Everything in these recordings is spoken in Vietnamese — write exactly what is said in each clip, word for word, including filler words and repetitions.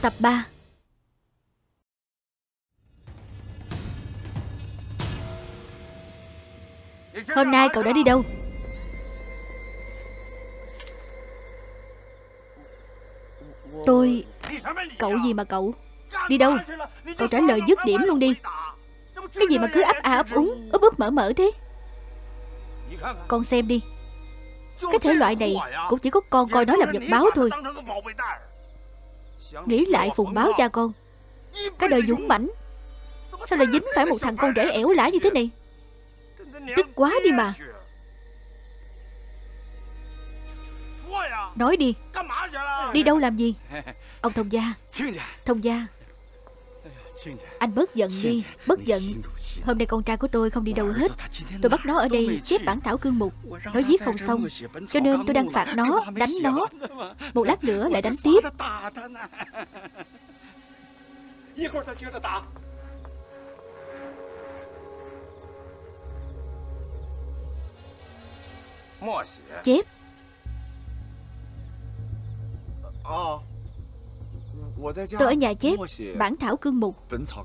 Tập ba. Hôm nay cậu đã đi đâu? Tôi... Cậu gì mà cậu? Đi đâu? Cậu trả lời dứt điểm luôn đi. Cái gì mà cứ ấp a ấp úng, úp úp mở mở thế? Con xem đi. Cái thể loại này cũng chỉ có con coi nó làm vật báo thôi. Nghĩ lại phùng báo cha con. Cái đời dũng mãnh, sao lại dính phải một thằng con rể ẻo lả như thế này? Tức quá đi mà. Nói đi. Đi đâu làm gì? Ông thông gia. Thông gia, anh bớt giận đi, bớt giận. Hôm nay con trai của tôi không đi đâu hết. Tôi bắt nó ở đây chép bản thảo cương mục. Nó viết không xong, cho nên tôi đang phạt nó, đánh nó. Một lát nữa lại đánh tiếp. Chép. Tôi ở nhà chép bản thảo cương mục.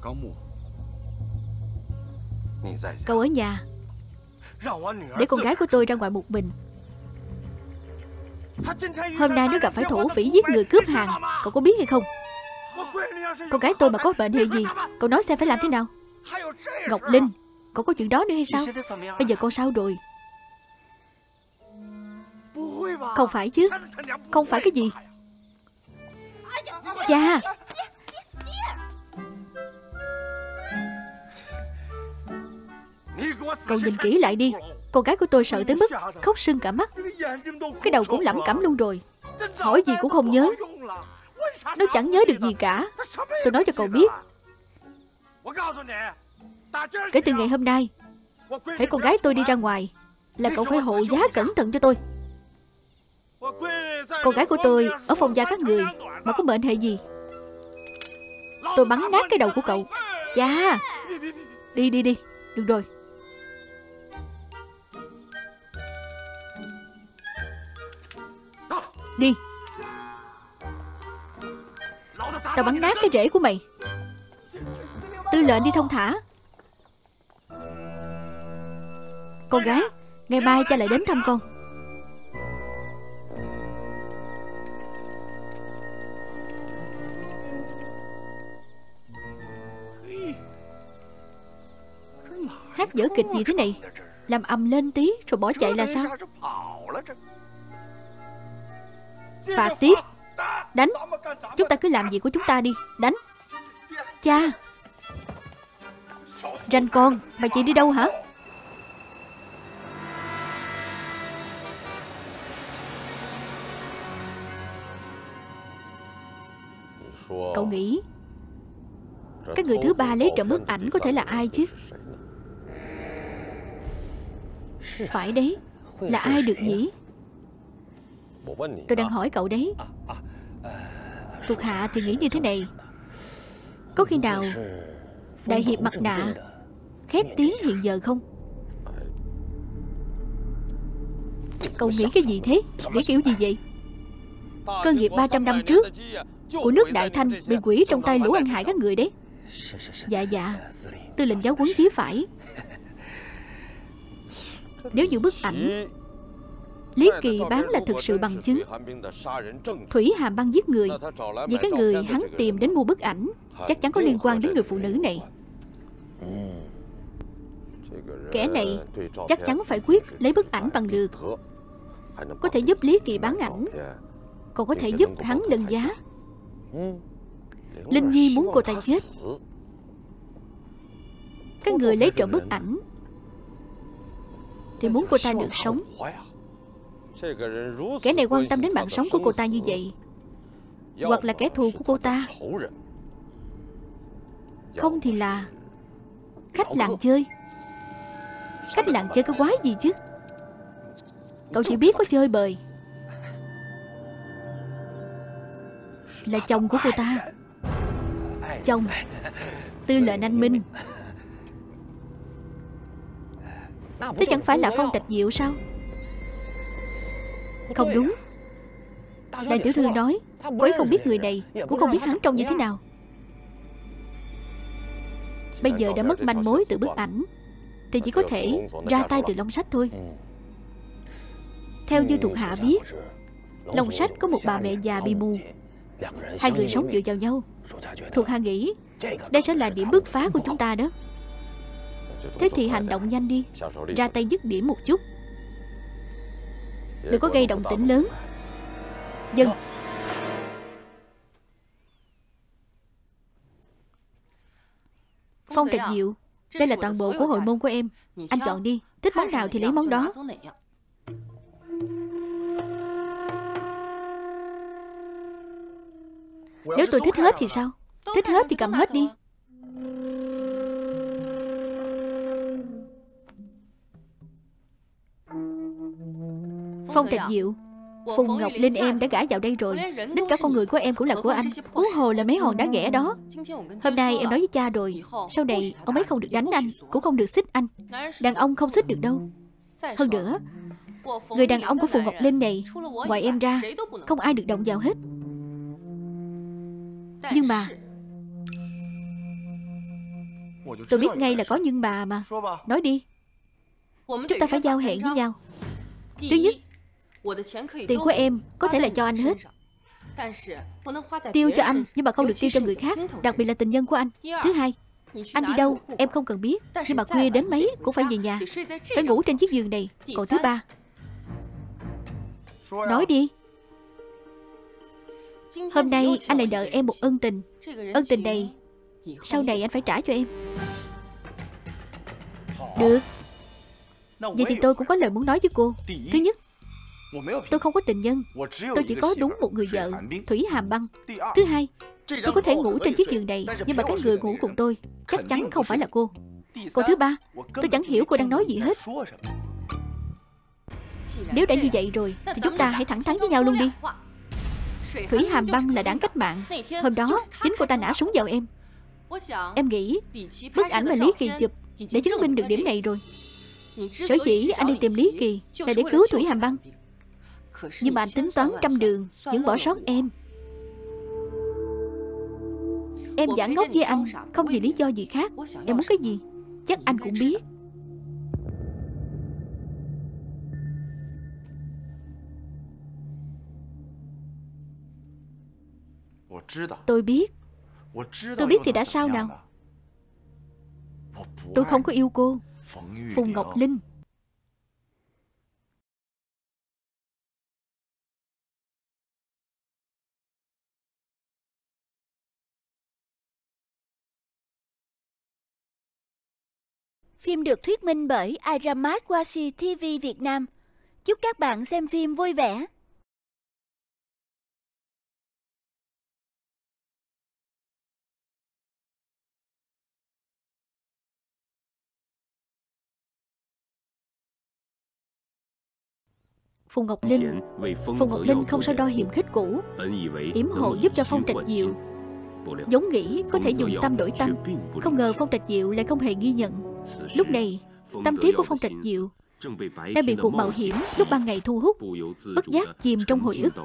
Cậu ở nhà, để con gái của tôi ra ngoài một mình. Hôm nay nó gặp phải thổ phỉ giết người cướp hàng. Cậu có biết hay không? Con gái tôi mà có bệnh hay gì, cậu nói xem phải làm thế nào? Ngọc Linh, cậu có chuyện đó nữa hay sao? Bây giờ con sao rồi? Không phải chứ. Không phải cái gì? Cha, cậu nhìn kỹ lại đi. Con gái của tôi sợ tới mức khóc sưng cả mắt. Cái đầu cũng lẩm cẩm luôn rồi. Hỏi gì cũng không nhớ. Nó chẳng nhớ được gì cả. Tôi nói cho cậu biết, kể từ ngày hôm nay, hễ con gái tôi đi ra ngoài là cậu phải hộ giá cẩn thận cho tôi. Con gái của tôi ở Phong gia các người mà có mệnh hệ gì, tôi bắn nát cái đầu của cậu. Cha, đi đi đi. Được rồi. Đi. Tao bắn nát cái rễ của mày. Tư lệnh đi thông thả. Con gái, ngày mai cha lại đến thăm con. Hát dở kịch gì thế này? Làm ầm lên tí rồi bỏ chạy là sao? Phạt tiếp. Đánh. Chúng ta cứ làm gì của chúng ta đi. Đánh. Cha. Ranh con, mày chị đi đâu hả? Cậu nghĩ cái người thứ ba lấy trộm bức ảnh có thể là ai chứ? Phải đấy. Là ai được nhỉ? Tôi đang hỏi cậu đấy. Thuộc hạ thì nghĩ như thế này. Có khi nào đại hiệp mặt nạ khét tiếng hiện giờ không? Cậu nghĩ cái gì thế? Nghĩ kiểu gì vậy? Cơ nghiệp ba trăm năm trước của nước Đại Thanh bị quỷ trong tay lũ ăn hại các người đấy. Dạ dạ, tư lệnh giáo huấn chí phải. Nếu như bức ảnh Lý Kỳ bán là thực sự bằng chứng Thủy Hàm Băng giết người, vì cái người hắn tìm đến mua bức ảnh chắc chắn có liên quan đến người phụ nữ này. Kẻ này chắc chắn phải quyết lấy bức ảnh bằng được. Có thể giúp Lý Kỳ bán ảnh, còn có thể giúp hắn nâng giá. Linh Nhi muốn cô ta chết. Cái người lấy trộm bức ảnh thì muốn cô ta được sống. Kẻ này quan tâm đến mạng sống của cô ta như vậy, hoặc là kẻ thù của cô ta, không thì là khách làng chơi. Khách làng chơi cái quái gì chứ? Cậu chỉ biết có chơi bời. Là chồng của cô ta. Chồng Tư lệnh Anh Minh. Thế chẳng phải là Phong Trạch Diệu sao? Không đúng. Đại tiểu thư nói Cô ấy không biết người này, cũng không biết hắn trông như thế nào. Bây giờ đã mất manh mối từ bức ảnh, thì chỉ có thể ra tay từ Long Sách thôi. Theo như thuộc hạ biết, Long Sách có một bà mẹ già bị mù. Hai người sống dựa vào nhau. Thuộc hạ nghĩ đây sẽ là điểm bứt phá của chúng ta đó. Thế thì hành động nhanh đi, ra tay dứt điểm một chút, đừng có gây động tĩnh lớn. Dân. Phong Trạch Diệu, đây là toàn bộ của hội môn của em. Anh chọn đi, thích món nào thì lấy món đó. Nếu tôi thích hết thì sao? Thích hết thì cầm hết đi. Phong Trạch Diệu, Phùng Ngọc Linh em đã gả vào đây rồi. Đến cả con người của em cũng là của anh. Huống hồ là mấy hòn đá ghẻ đó. Hôm nay em nói với cha rồi, sau này ông ấy không được đánh anh, cũng không được xích anh. Đàn ông không xích được đâu. Hơn nữa, người đàn ông của Phùng Ngọc Linh này, ngoài em ra, không ai được động vào hết. Nhưng mà tôi biết ngay là có nhưng mà mà. Nói đi. Chúng ta phải giao hẹn với nhau. Thứ nhất, tiền của em có thể là cho anh hết, tiêu cho anh, nhưng mà không được tiêu cho người khác, đặc biệt là tình nhân của anh. Thứ hai, anh đi đâu em không cần biết, nhưng mà khuya đến mấy cũng phải về nhà, phải ngủ trên chiếc giường này. Còn thứ ba, nói đi. Hôm nay anh lại nợ em một ân tình. Ân tình này sau này anh phải trả cho em. Được. Vậy thì tôi cũng có lời muốn nói với cô. Thứ nhất, tôi không có tình nhân, tôi chỉ có đúng một người vợ, Thủy Hàm Băng. Thứ hai, tôi có thể ngủ trên chiếc giường này, nhưng mà cái người ngủ cùng tôi chắc chắn không phải là cô. Còn thứ ba, tôi chẳng hiểu cô đang nói gì hết. Nếu đã như vậy rồi thì chúng ta hãy thẳng thắn với nhau luôn đi. Thủy Hàm Băng là đảng cách mạng. Hôm đó chính cô ta nã súng vào em. Em nghĩ bức ảnh mà Lý Kỳ chụp để chứng minh được điểm này rồi. Sở dĩ anh đi tìm Lý Kỳ là để cứu Thủy Hàm Băng, nhưng mà anh tính toán trăm đường vẫn bỏ sót em. Em giả ngốc với anh không vì lý do gì khác. Em muốn cái gì chắc anh cũng biết. Tôi biết. Tôi biết thì đã sao nào? Tôi không có yêu cô, Phùng Ngọc Linh. Phim được thuyết minh bởi Iramat Washi ti vi Việt Nam. Chúc các bạn xem phim vui vẻ. Phùng Ngọc Linh Phùng Ngọc Linh không so đo hiểm khích cũ, yểm hộ giúp cho Phong Trạch Diệu. Vốn nghĩ có thể dùng tâm đổi tâm, không ngờ Phong Trạch Diệu lại không hề ghi nhận. Lúc này tâm trí của Phong Trạch Diệu đang bị cuộc mạo hiểm lúc ban ngày thu hút, bất giác chìm trong hồi ức.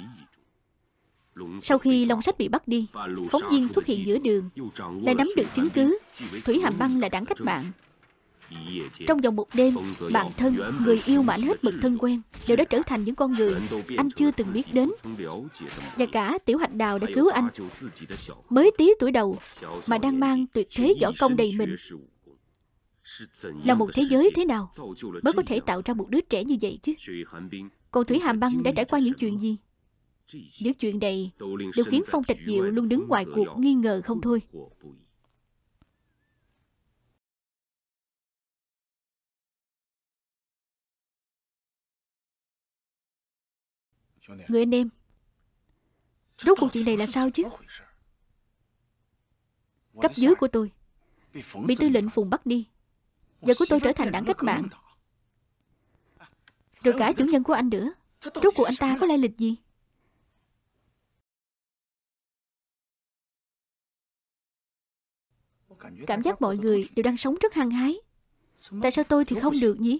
Sau khi Long Sách bị bắt đi, phóng viên xuất hiện giữa đường, lại nắm được chứng cứ Thủy Hàm Băng là đảng cách mạng. Trong vòng một đêm, bạn thân, người yêu mà anh hết mực thân quen đều đã trở thành những con người anh chưa từng biết đến. Và cả Tiểu Hạch Đào đã cứu anh, mới tí tuổi đầu mà đang mang tuyệt thế võ công đầy mình. Là một thế giới thế nào mới có thể tạo ra một đứa trẻ như vậy chứ? Còn Thủy Hàm Băng đã trải qua những chuyện gì? Những chuyện này đều khiến Phong Trạch Diệu luôn đứng ngoài cuộc nghi ngờ không thôi. Người anh em, rốt cuộc chuyện này là sao chứ? Cấp dưới của tôi bị tư lệnh Phùng bắt đi, vợ của tôi trở thành đảng cách mạng, rồi cả chủ nhân của anh nữa. Rốt cuộc anh ta có lai lịch gì? Cảm giác mọi người đều đang sống rất hăng hái. Tại sao tôi thì không được nhỉ?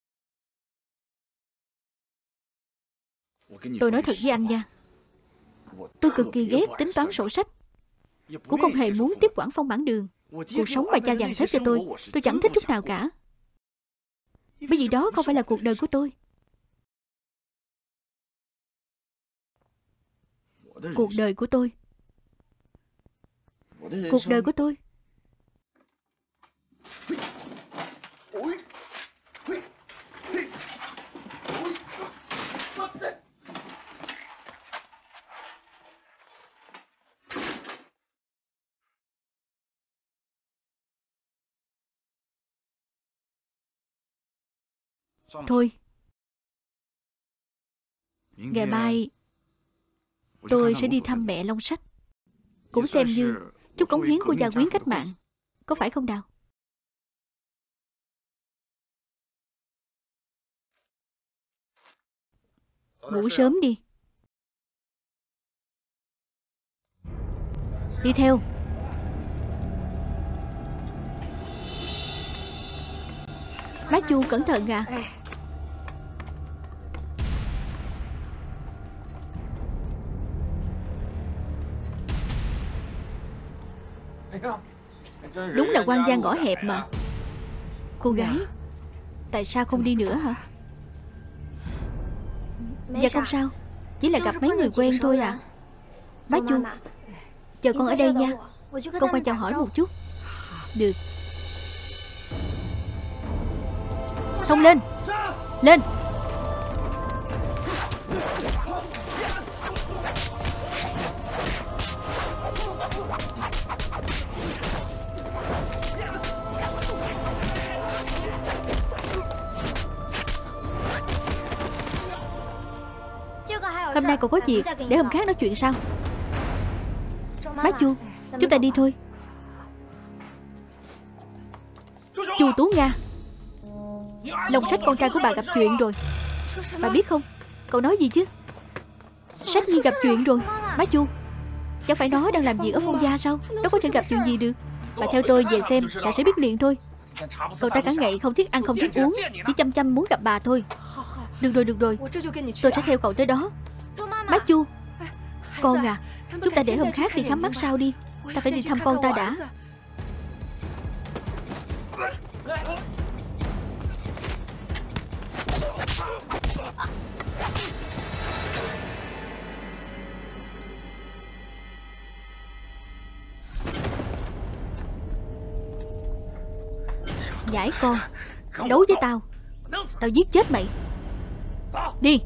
Tôi nói thật với anh nha, Tôi cực kỳ ghét tính toán sổ sách, cũng không hề muốn tiếp quản phong bản đường. Cuộc sống mà cha dàn xếp cho tôi, tôi chẳng thích chút nào cả. Bởi vì đó không phải là cuộc đời của tôi. Cuộc đời của tôi Cuộc đời của tôi Thôi, ngày mai tôi sẽ đi thăm mẹ Long Sách, cũng xem như chút cống hiến của gia quyến cách mạng, có phải không nào? Ngủ sớm đi. Đi theo. Bác Chu cẩn thận à. Đúng là quan gian ngõ hẹp mà. Cô gái, tại sao không đi nữa hả? Dạ không sao, chỉ là gặp mấy người quen thôi à. Bác Chu, chờ con ở đây nha, con qua chào hỏi một chút. Được. Xông lên. Lên. Hôm nay còn có việc, để hôm khác nói chuyện sau. Bác Chu, chúng ta đi thôi. Chu Tú Nga, Long Sách con trai của bà gặp chuyện rồi. Bà biết không? Cậu nói gì chứ? Sách Nhi gặp chuyện rồi. Bác Chu, chẳng phải nó đang làm việc ở Phong gia sao? Nó có thể gặp chuyện gì được? Bà theo tôi về xem là sẽ biết liền thôi. Cậu ta cả ngày không thiết ăn không thiết uống, chỉ chăm chăm muốn gặp bà thôi. Được rồi, được rồi, tôi sẽ theo cậu tới đó. Bác Chu, con à, chúng ta để hôm khác đi khám mắt sau đi. Ta phải đi thăm con ta đã. Nhãi con, đấu với tao, tao giết chết mày. Đi.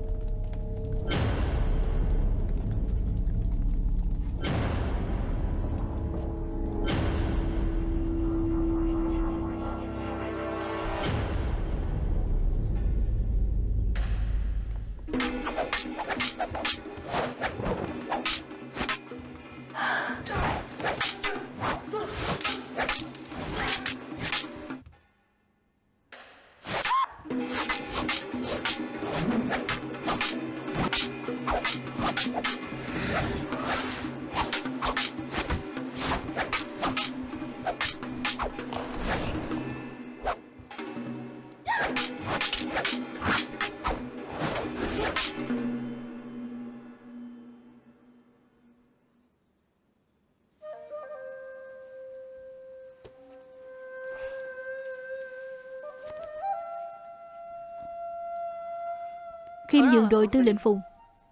Khiêm nhường đội tư lệnh Phùng.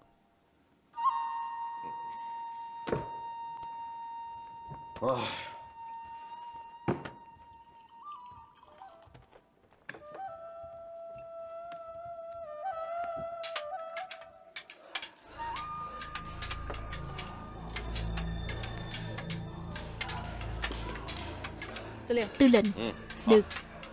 Tư lệnh. Được.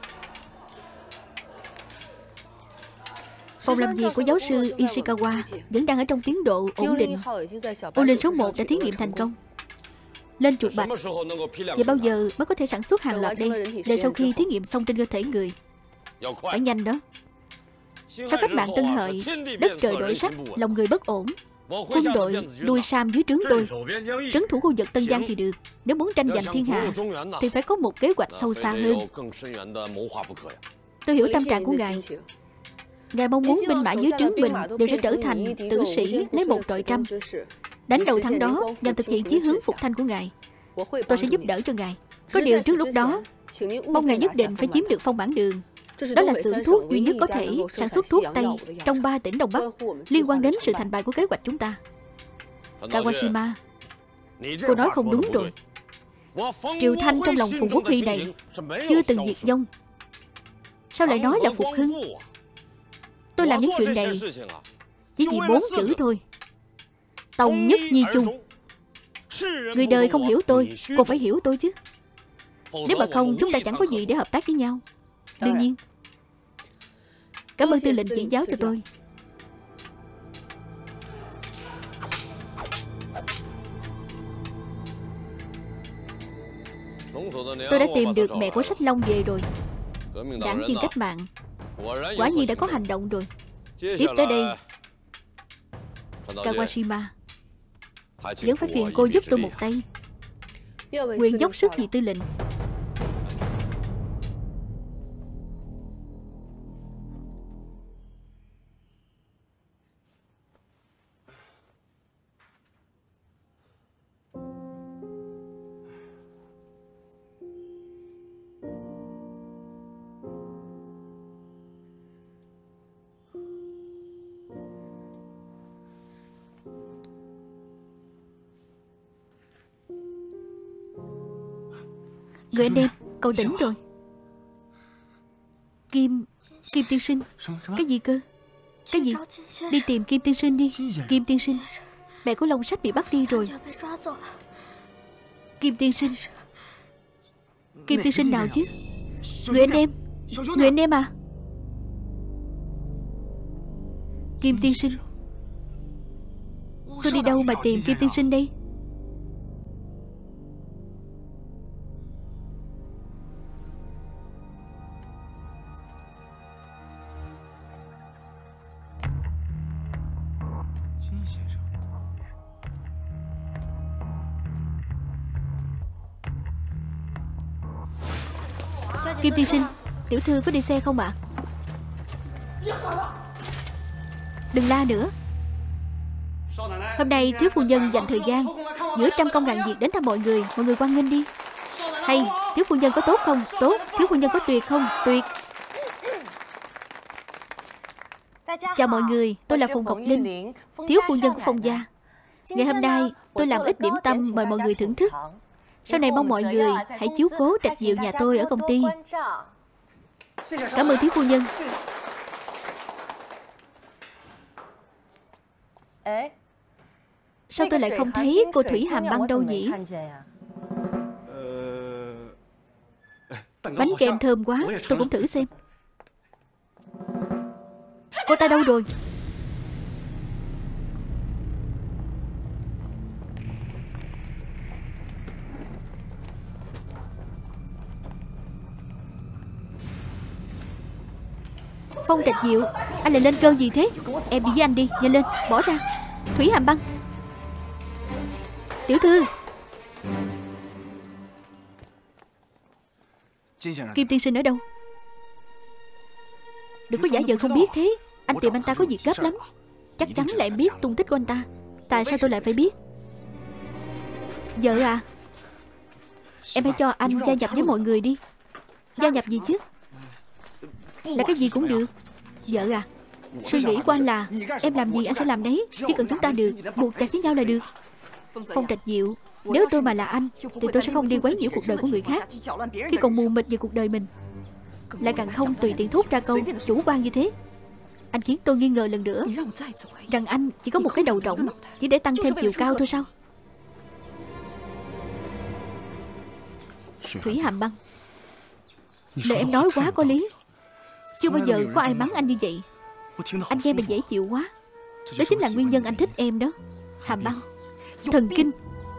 Phòng làm việc của giáo sư Ishikawa vẫn đang ở trong tiến độ ổn định. Ô lên số một đã thí nghiệm thành công. Lên chuột bạch. Vậy bao giờ mới có thể sản xuất hàng loạt đây? Để sau khi thí nghiệm xong trên cơ thể người. Phải nhanh đó. Sau cách mạng Tân Hợi, đất trời đổi sắc, lòng người bất ổn. Quân đội nuôi Sam dưới trướng tôi, trấn thủ khu vực Tân Giang thì được. Nếu muốn tranh giành thiên hạ thì phải có một kế hoạch sâu xa hơn. Tôi hiểu tâm trạng của ngài. Ngài mong muốn binh mã dưới trướng mình đều sẽ trở thành tử sĩ lấy một trọi trăm. Đánh đầu thắng đó nhằm thực hiện chí hướng phục thanh của ngài. Tôi sẽ giúp đỡ cho ngài. Có điều trước lúc đó, mong ngài nhất định phải chiếm được phong bản đường. Đó là xưởng thuốc duy nhất có thể sản xuất thuốc Tây trong ba tỉnh Đông Bắc, liên quan đến sự thành bại của kế hoạch chúng ta. Kawashima, cô nói không đúng rồi. Triệu Thanh trong lòng Phùng Quốc Huy này chưa từng diệt vong, sao lại nói là phục hưng? Tôi làm những chuyện này chỉ vì bốn chữ thôi: Tòng nhất nhi chung. Người đời không hiểu tôi, còn phải hiểu tôi chứ. Nếu mà không, chúng ta chẳng có gì để hợp tác với nhau. Đương nhiên. Cảm ơn tư lệnh chỉ giáo cho tôi. Tôi đã tìm được mẹ của Sách Long về rồi. Đảng viên cách mạng quả nhiên đã có hành động rồi. Tiếp tới đây, Kawashima, vẫn phải phiền cô giúp tôi một tay. Nguyện dốc sức vì tư lệnh. Người anh em, cậu tỉnh rồi. Kim... Kim tiên sinh. Cái gì cơ? Cái gì? Đi tìm Kim tiên sinh đi. Kim tiên sinh. Mẹ của Long Sách bị bắt đi rồi. Kim tiên sinh. Kim tiên sinh nào chứ? Người anh em. Người anh em à? Kim tiên sinh. Tôi đi đâu mà tìm Kim tiên sinh đây? Kim tiên sinh, tiểu thư có đi xe không ạ? Đừng la nữa. Hôm nay thiếu phu nhân dành thời gian giữa trăm công ngàn việc đến thăm mọi người. Mọi người hoan nghênh đi. Hay, thiếu phu nhân có tốt không? Tốt. Thiếu phu nhân có tuyệt không? Tuyệt. Chào mọi người, tôi là Phùng Ngọc Linh, thiếu phu nhân của Phong gia. Ngày hôm nay tôi làm ít điểm tâm mời mọi người thưởng thức. Sau này mong mọi người hãy chiếu cố trạch diệu nhà tôi ở công ty. Cảm ơn thiếu phu nhân. Sao tôi lại không thấy cô Thủy Hàm Băng đâu nhỉ? Bánh kem thơm quá, tôi cũng thử xem. Cô ta đâu rồi? Phong Trạch Diệu, anh lại lên cơn gì thế? Em đi với anh đi, nhanh lên, bỏ ra. Thủy Hàm Băng. Tiểu thư. Kim tiên sinh ở đâu? Đừng có giả vờ không biết thế. Anh tìm anh ta có việc gấp lắm. Chắc chắn là em biết tung tích của anh ta. Tại sao tôi lại phải biết? Vợ à, em hãy cho anh gia nhập với mọi người đi. Gia nhập gì chứ? Là cái gì cũng được. Vợ à, suy nghĩ của anh là em làm gì anh sẽ làm đấy. Chỉ cần chúng ta được buộc chặt với nhau là được. Phong Trạch Diệu, nếu tôi mà là anh thì tôi sẽ không đi quấy nhiễu cuộc đời của người khác, khi còn mù mịt về cuộc đời mình. Lại càng không tùy tiện thốt ra câu chủ quan như thế. Anh khiến tôi nghi ngờ lần nữa rằng anh chỉ có một cái đầu rỗng, chỉ để tăng thêm chiều cao thôi sao? Thủy Hàm Băng, lời em nói quá có lý. Chưa bao giờ có ai mắng anh như vậy. Anh nghe mình dễ chịu quá. Đó chính là nguyên nhân anh thích em đó. Hàm Băng, thần kinh.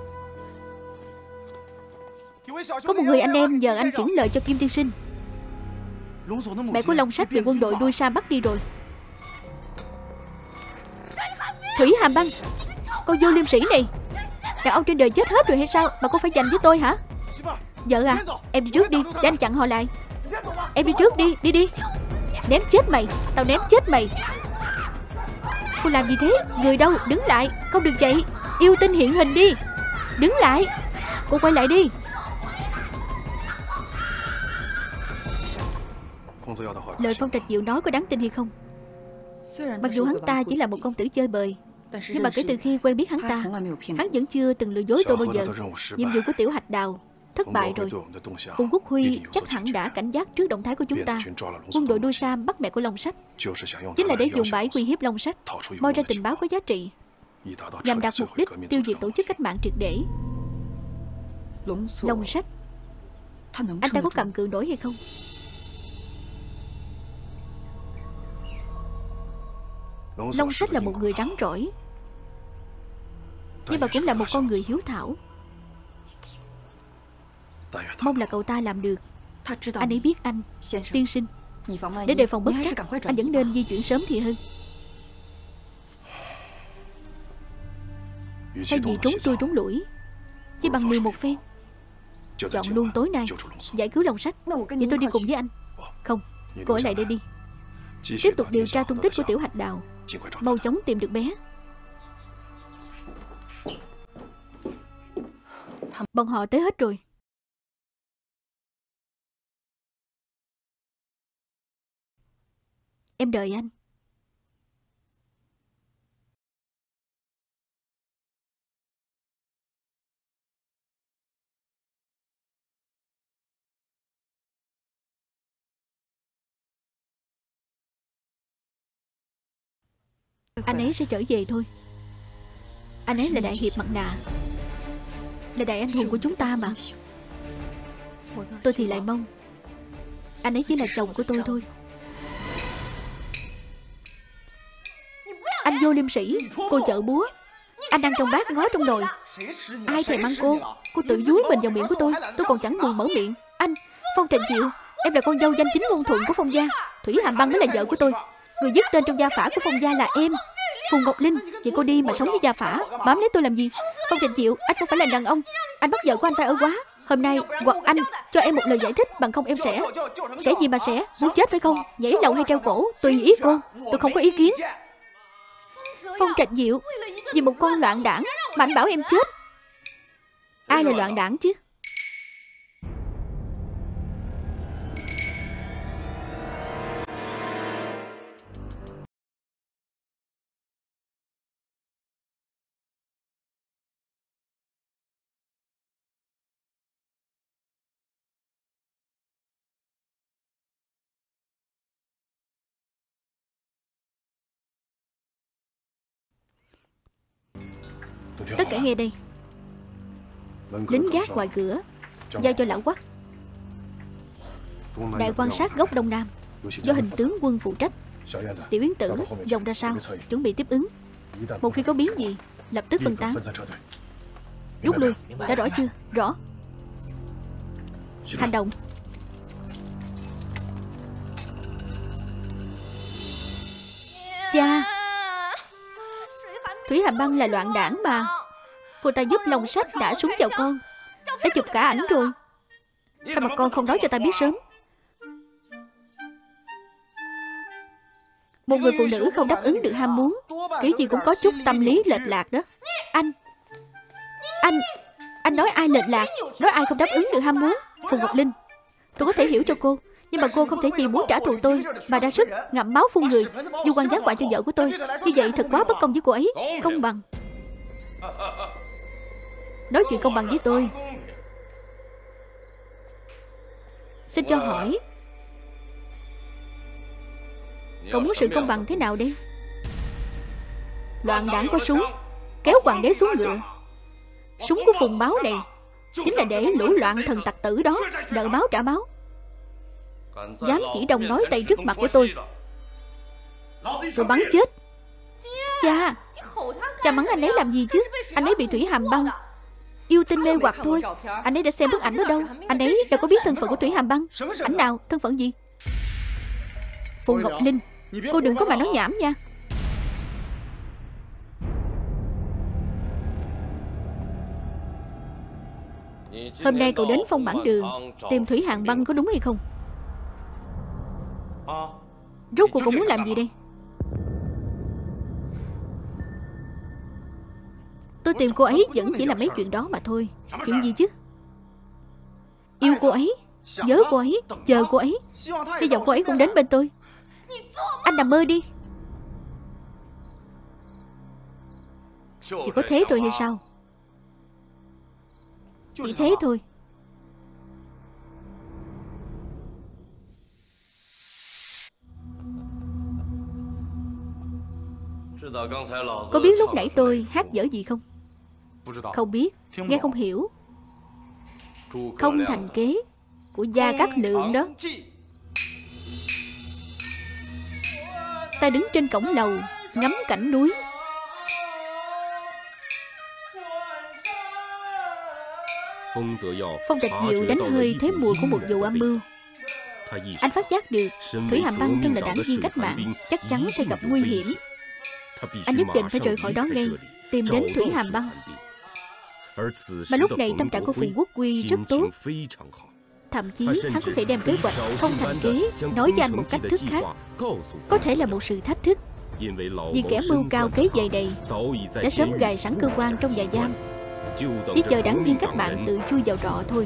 Có một người anh em nhờ anh chuyển lời cho Kim tiên sinh. Mẹ của Long Sách bị quân đội đuôi sa bắt đi rồi. Thủy Hàm Băng, cô vô liêm sĩ này, đàn ông trên đời chết hết rồi hay sao mà cô phải giành với tôi hả? Vợ à, em đi trước đi, để anh chặn họ lại. Em đi trước đi, đi đi. Ném chết mày, tao ném chết mày. Cô làm gì thế? Người đâu, đứng lại, không được chạy. Yêu tinh hiện hình đi. Đứng lại. Cô quay lại đi. Lời Phong Trạch Diệu nói có đáng tin hay không? Mặc dù hắn ta chỉ là một công tử chơi bời, nhưng mà kể từ khi quen biết hắn ta, hắn vẫn chưa từng lừa dối tôi bao giờ. Nhiệm vụ của Tiểu Hạch Đào thất bại rồi. Phùng Quốc Huy chắc hẳn đã cảnh giác trước động thái của chúng ta. Quân đội đuôi Sam bắt mẹ của Long Sách chính là để dùng bẫy uy hiếp Long Sách, moi ra tình báo có giá trị, nhằm đạt mục đích tiêu diệt tổ chức cách mạng triệt để. Long Sách, anh ta có cầm cự nổi hay không? Long Sách là một người rắn rỏi, nhưng mà cũng là một con người hiếu thảo. Mong là cậu ta làm được. Anh ấy biết anh, tiên sinh. Để đề phòng bất trắc, anh vẫn nên di chuyển sớm thì hơn. Thay vì trốn chui trốn lủi, chỉ bằng liều một phen, chọn luôn tối nay giải cứu Long Sách. Vậy tôi đi cùng với anh. Không, cô ở lại đây đi. Tiếp tục điều tra tung tích của Tiểu Hạch Đào, mau chóng tìm được bé. Bọn họ tới hết rồi. Em đợi anh. Anh ấy sẽ trở về thôi. Anh ấy là đại hiệp mặt nạ, là đại anh hùng của chúng ta mà. Tôi thì lại mong anh ấy chỉ là chồng của tôi thôi. Anh vô liêm sĩ, cô chợ búa. Anh đang trong bát ngó trong nồi. Ai thèm ăn cô? Cô tự dúi mình vào miệng của tôi. Tôi còn chẳng buồn mở miệng. Anh, Phong Trạch Diệu, em là con dâu danh chính ngôn thuận của Phong gia. Thủy Hàm Băng mới là vợ của tôi. Người dứt tên trong gia phả của Phong gia là em, Phùng Ngọc Linh. Vậy cô đi mà sống với gia phả, bám lấy tôi làm gì? Phong Trạch Diệu, anh không phải là đàn ông. Anh bắt vợ của anh phải ở quá. Hôm nay hoặc anh cho em một lời giải thích, bằng không em sẽ Sẽ gì mà sẽ? Muốn chết phải không? Nhảy lầu hay treo cổ, tùy ý cô. Tôi không có ý kiến. Phong Trạch Diệu, vì một con loạn đảng mà anh bảo em chết. Ai là loạn đảng chứ? Tất cả nghe đây. Lính gác ngoài cửa giao cho lão Quắc. Đại quan sát góc đông nam do hình tướng quân phụ trách. Tiểu Yến Tử dòng ra sau, chuẩn bị tiếp ứng. Một khi có biến gì, lập tức phân tán, rút lui. Đã rõ chưa? Rõ. Hành động. Cha, Thủy Hàm Băng là loạn đảng mà. Cô ta giúp Long Sách đã súng vào con, đã chụp cả ảnh rồi. Sao mà con không nói cho ta biết sớm? Một người phụ nữ không đáp ứng được ham muốn, kiểu gì cũng có chút tâm lý lệch lạc đó. Anh Anh Anh nói ai lệch lạc? Nói ai không đáp ứng được ham muốn? Phùng Ngọc Linh. Tôi có thể hiểu cho cô, nhưng mà cô không thể vì muốn trả thù tôi mà ra sức ngậm máu phun người, dù quan giác ngoại cho vợ của tôi. Như vậy thật quá bất công với cô ấy. Công bằng. Nói chuyện công bằng với tôi. Xin cho hỏi, cậu muốn sự công bằng thế nào đây? Loạn đảng có súng, kéo hoàng đế xuống ngựa. Súng của Phùng Báo này chính là để lũ loạn thần tặc tử đó nợ máu trả máu. Dám chỉ đồng nói tay trước mặt của tôi, tôi bắn chết. Cha, cha mắng anh ấy làm gì chứ? Anh ấy bị Thủy Hàm Băng yêu tinh mê hoặc thôi. Anh ấy đã xem bức ảnh ở đâu? Anh ấy đâu có biết thân phận của Thủy Hàm Băng. Ảnh nào? Thân phận gì? Phùng Ngọc Linh, cô đừng có mà nói nhảm nha. Hôm nay cậu đến Phong Bản Đường tìm Thủy Hàm Băng có đúng hay không? Rốt cuộc cậu muốn làm gì đây? Tôi Tôi tìm cô ấy vẫn chỉ là mấy chuyện đó mà thôi. Chuyện gì chứ? Yêu cô ấy, nhớ cô ấy, chờ cô ấy, hy vọng cô ấy cũng đến bên tôi. Anh nằm mơ đi. Chỉ có thế thôi hay sao? Chỉ thế thôi. Có biết lúc nãy tôi hát dở gì không? Không biết, nghe không hiểu. Không thành kế của Gia Cát Lượng đó. Ta đứng trên cổng lầu ngắm cảnh núi. Phong Trạch Diệu đánh hơi thế mùi của một vụ âm mưu. Anh phát giác được Thủy Hàm Băng thân là đảng viên cách mạng, chắc chắn sẽ gặp nguy hiểm. Anh nhất định phải rời khỏi đó ngay, tìm đến Thủy Hàm Băng. Mà lúc này tâm trạng của Phùng Quốc Quy rất tốt. Thậm chí hắn có thể đem kế hoạch không thành kế nói với anh một cách thức khác. Có thể là một sự thách thức. Vì kẻ mưu cao kế dày đầy đã sớm gài sẵn cơ quan trong nhà giam, chỉ chờ đảng viên cách mạng tự chui vào trọ thôi.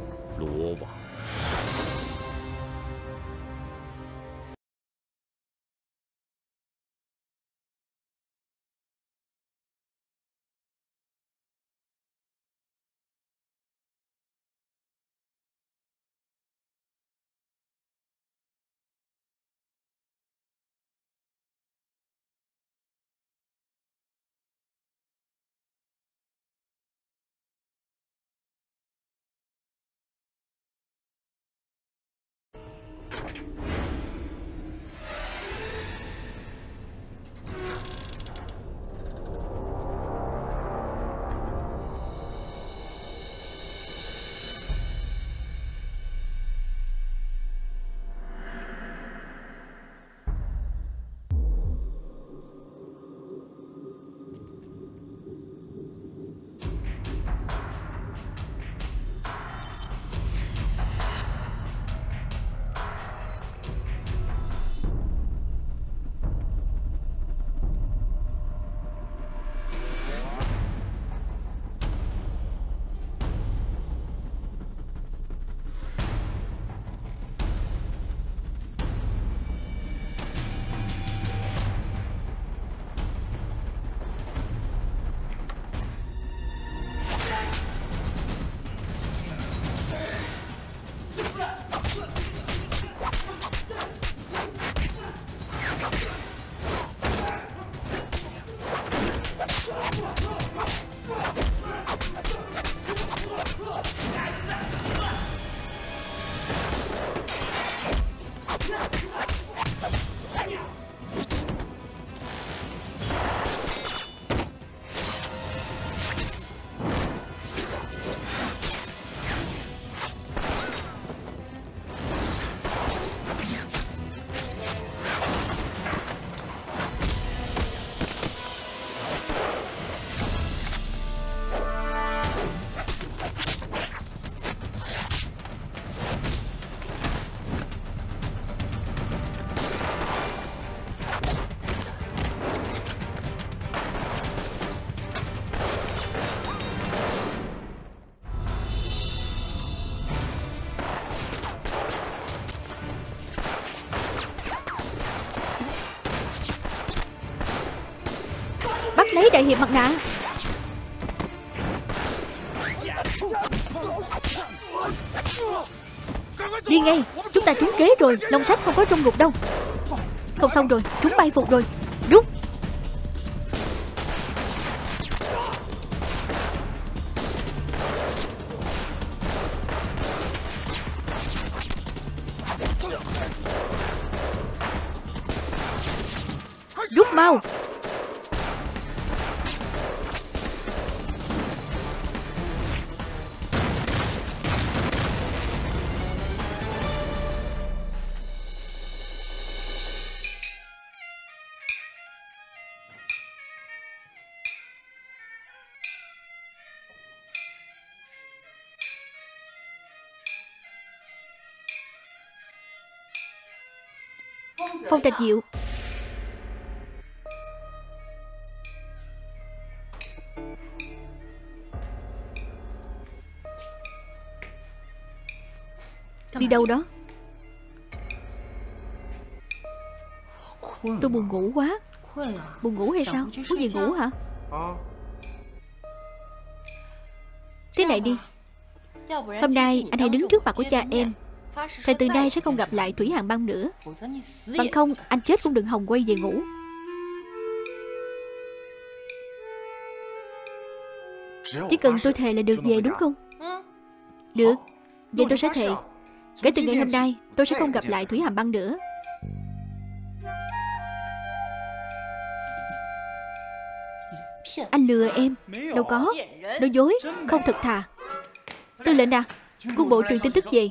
Lấy đại hiệp mặt nạ. Đi ngay, chúng ta trúng kế rồi. Long Sách không có trong ngục đâu. Không xong rồi, chúng bay phục rồi. Rút. Rút mau. Phong Trạch Diệu. Đi đâu đó? Tôi buồn ngủ quá. Buồn ngủ hay sao? Muốn gì ngủ hả? Thế này đi, hôm nay anh hãy đứng trước mặt của cha em, thầy từ nay sẽ không gặp lại Thủy Hàn Băng nữa. Bằng không anh chết cũng đừng hòng quay về ngủ. Chỉ cần tôi thề là được về đúng không? Được. Vậy tôi sẽ thề, kể từ ngày hôm nay tôi sẽ không gặp lại Thủy Hàn Băng nữa. Anh lừa em. Đâu có. Nói dối, không thật thà. Tư lệnh à, quân bộ truyền tin tức gì?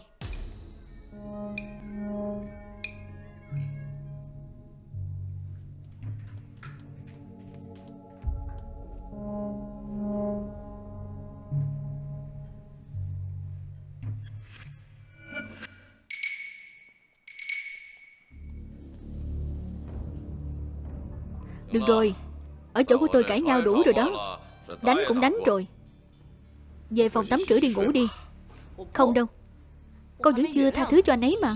Được rồi, ở chỗ của tôi cãi nhau đủ rồi đó. Đánh cũng đánh rồi. Về phòng tắm rửa đi ngủ đi. Không đâu, con vẫn chưa tha thứ cho anh ấy mà.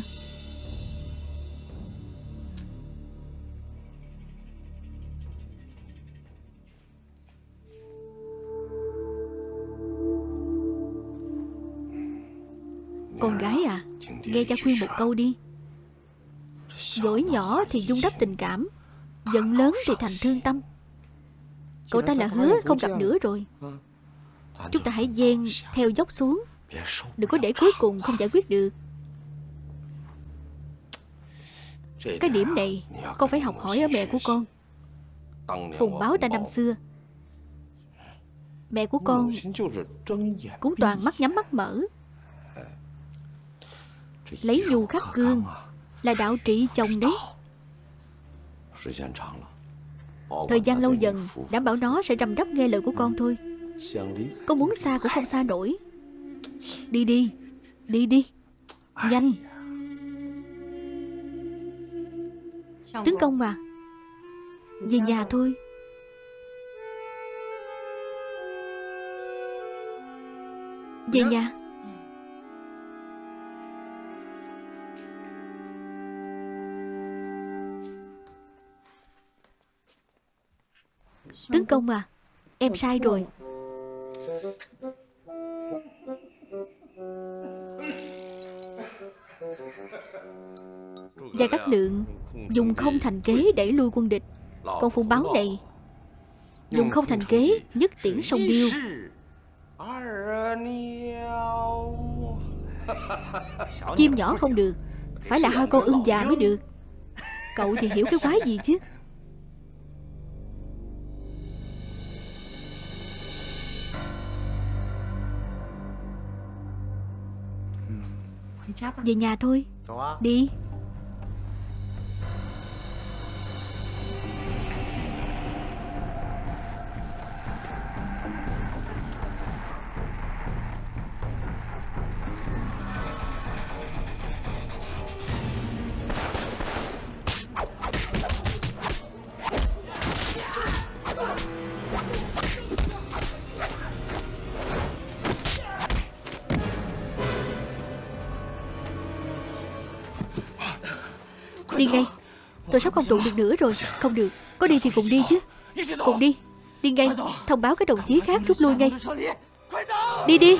Con gái à, nghe cha khuyên một câu đi. Dỗi nhỏ thì dung đắp tình cảm, giận lớn thì thành thương tâm. Cậu ta là hứa không gặp nữa rồi. Chúng ta hãy ven theo dốc xuống, đừng có để cuối cùng không giải quyết được. Cái điểm này con phải học hỏi ở mẹ của con. Phùng báo ta năm xưa, mẹ của con cũng toàn mắt nhắm mắt mở. Lấy nhu khắc cương là đạo trị chồng đấy. Thời gian lâu dần, đảm bảo nó sẽ răm rắp nghe lời của con thôi. Con muốn xa cũng không xa nổi. Đi đi, đi đi, nhanh. Tướng công à, về nhà thôi. Về nhà. Tướng công à, em sai rồi. Gia Cát Lượng dùng không thành kế đẩy lui quân địch, còn Phùng báo này dùng không thành kế nhất tiễn sông Điêu. Chim nhỏ không được, phải là hai con ương già mới được. Cậu thì hiểu cái quái gì chứ. Về nhà thôi. Đi. Đi ngay. Tôi sắp không trụ được nữa rồi. Không được, có đi thì cùng đi chứ. Cùng đi. Đi ngay, thông báo các đồng chí khác rút lui ngay. Đi đi.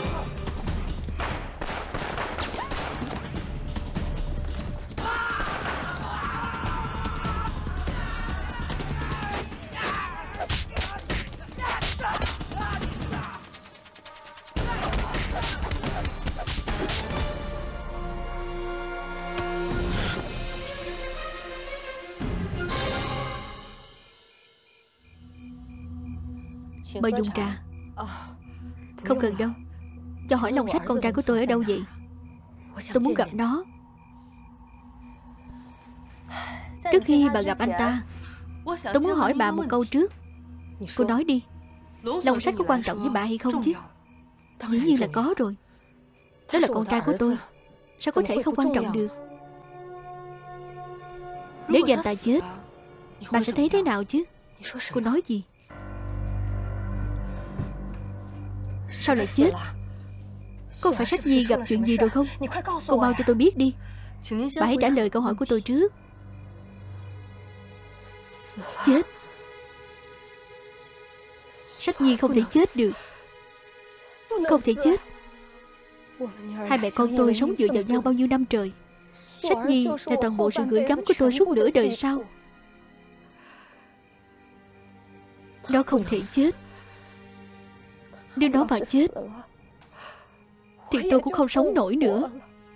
Mời dùng trà. Không cần đâu. Cho hỏi Long Sách con trai của tôi ở đâu vậy? Tôi muốn gặp nó. Trước khi bà gặp anh ta, tôi muốn hỏi bà một câu trước. Cô nói đi. Long Sách có quan trọng với bà hay không chứ? Dĩ nhiên là có rồi. Đó là con trai của tôi, sao có thể không quan trọng được? Nếu như anh ta chết, bà sẽ thấy thế nào chứ? Cô nói gì? Sao lại chết? Có phải Sách Nhi gặp chuyện gì rồi không? Cô mau cho tôi biết đi. Bà hãy trả lời câu hỏi của tôi trước. Chết. Sách Nhi không thể chết được. Không thể chết. Hai mẹ con tôi sống dựa vào nhau bao nhiêu năm trời. Sách Nhi là toàn bộ sự gửi gắm của tôi suốt nửa đời sau. Nó không thể chết. Nếu nó mà chết thì tôi cũng không sống nổi nữa.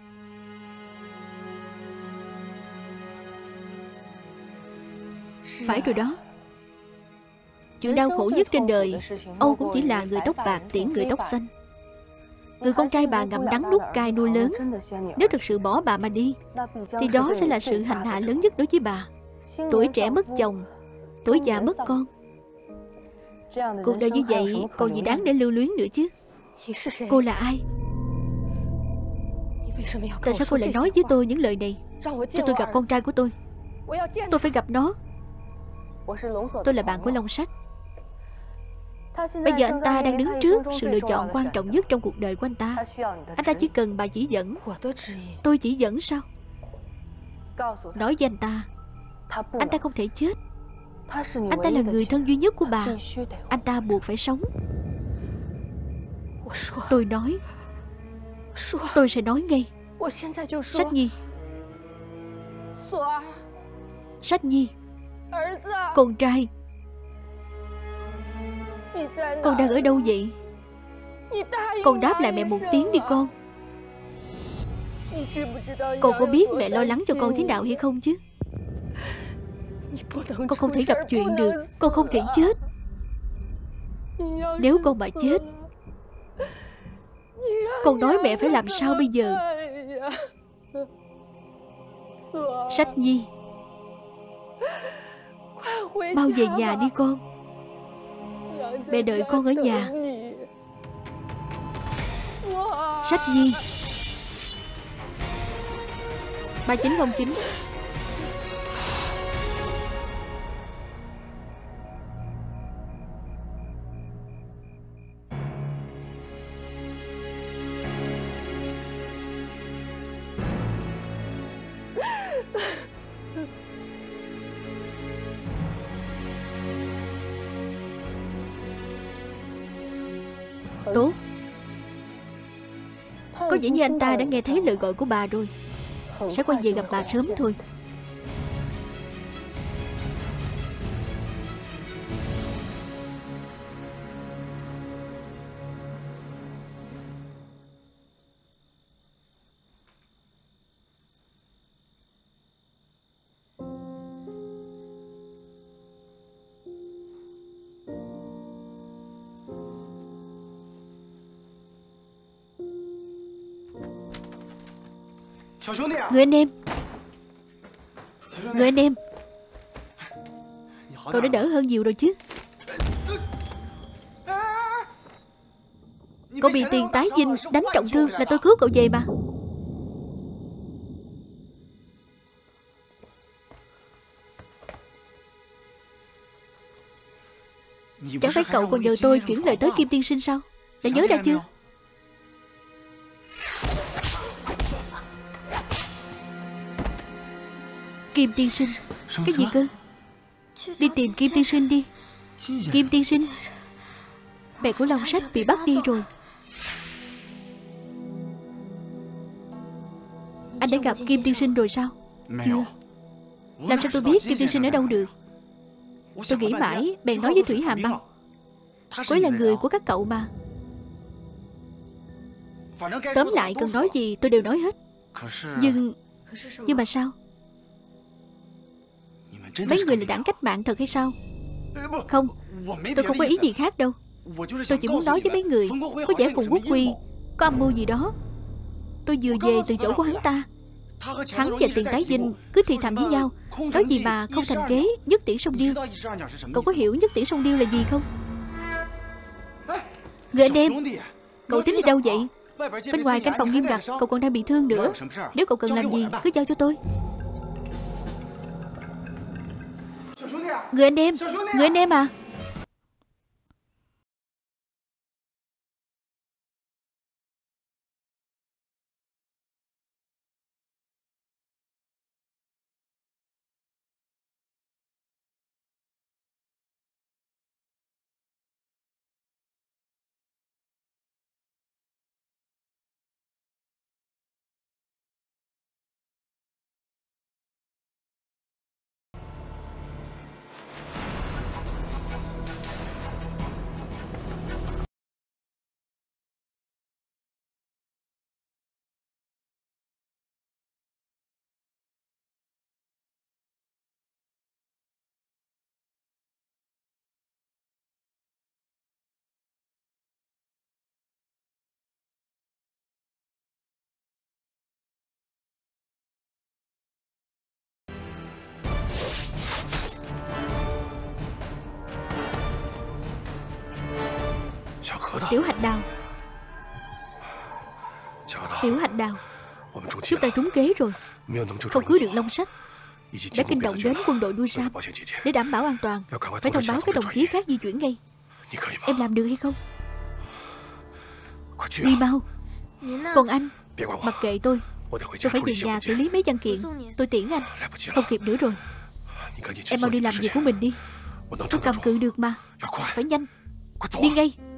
Phải rồi đó. Chuyện đau khổ nhất trên đời, Âu cũng chỉ là người tóc bạc tiễn người tóc xanh. Người con trai bà ngậm đắng nuốt cay nuôi lớn. Nếu thực sự bỏ bà mà đi thì đó sẽ là sự hành hạ lớn nhất đối với bà. Tuổi trẻ mất chồng, tuổi già mất con. Cuộc đời như vậy còn gì đáng để lưu luyến nữa chứ. Cô là ai? Tại sao cô lại nói với tôi những lời này? Cho tôi gặp con trai của tôi. Tôi phải gặp nó. Tôi là bạn của Long Sách. Bây giờ anh ta đang đứng trước sự lựa chọn quan trọng nhất trong cuộc đời của anh ta. Anh ta chỉ cần bà chỉ dẫn. Tôi chỉ dẫn sao? Nói với anh ta, anh ta không thể chết. Anh ta là người thân duy nhất của bà. Anh ta buộc phải sống. Tôi nói, tôi sẽ nói ngay. Sách Nhi. Sách Nhi. Con trai. Con đang ở đâu vậy? Con đáp lại mẹ một tiếng đi con. Con có biết mẹ lo lắng cho con thế nào hay không chứ? Con không thể gặp chuyện được. Con không thể chết. Nếu con mà chết, con nói mẹ phải làm sao bây giờ? Sách Nhi, mau về nhà đi con. Mẹ đợi con ở nhà. Sách Nhi. Ba chín không chín. Tốt. Có vẻ như anh ta đã nghe thấy lời gọi của bà rồi. Sẽ quay về gặp bà sớm thôi. Người anh em. Người anh em. Cậu đã đỡ hơn nhiều rồi chứ? Cậu bị tiền tái dinh đánh trọng thương là tôi cứu cậu về mà. Chẳng phải cậu còn nhờ tôi chuyển lời tới Kim tiên sinh sao? Đã nhớ ra chưa? Kim tiên sinh. Cái gì cơ? Đi tìm Kim tiên sinh đi. Kim tiên sinh. Mẹ của Long Sách bị bắt đi rồi. Anh đã gặp Kim tiên sinh rồi sao? Chưa. Làm sao tôi biết Kim tiên sinh ở đâu được? Tôi nghĩ mãi bèn nói với Thủy Hàm Băng. Cô ấy là người của các cậu mà. Tóm lại cần nói gì tôi đều nói hết. Nhưng Nhưng mà sao? Mấy người là đảng cách mạng thật hay sao? Không, tôi không có ý gì khác đâu. Tôi chỉ muốn nói với mấy người có vẻ Phùng Quốc Huy có âm mưu gì đó. Tôi vừa về từ chỗ của hắn ta. Hắn và Tiền Tái Dinh cứ thì thầm với nhau, nói gì mà không thành kế nhất tiễn sông điêu. Cậu có hiểu nhất tiễn sông điêu là gì không? Người anh em, cậu tính đi đâu vậy? Bên ngoài canh phòng nghiêm ngặt, cậu còn đang bị thương nữa. Nếu cậu cần làm gì cứ giao cho tôi. Người anh em, người anh em à. Tiểu Hạch Đào. Tiểu Hạch Đào, chúng ta trúng kế rồi. Không cứu được Long Sách, đã kinh động đến quân đội đuôi Sam. Để đảm bảo an toàn, phải thông báo các đồng chí khác di chuyển ngay. Em làm được hay không? Đi mau. Còn anh, mặc kệ tôi. Tôi phải về nhà xử lý mấy văn kiện. Tôi tiễn anh. Không kịp nữa rồi. Em mau đi làm việc của mình đi. Tôi cầm cự được mà. Phải nhanh. Đi ngay.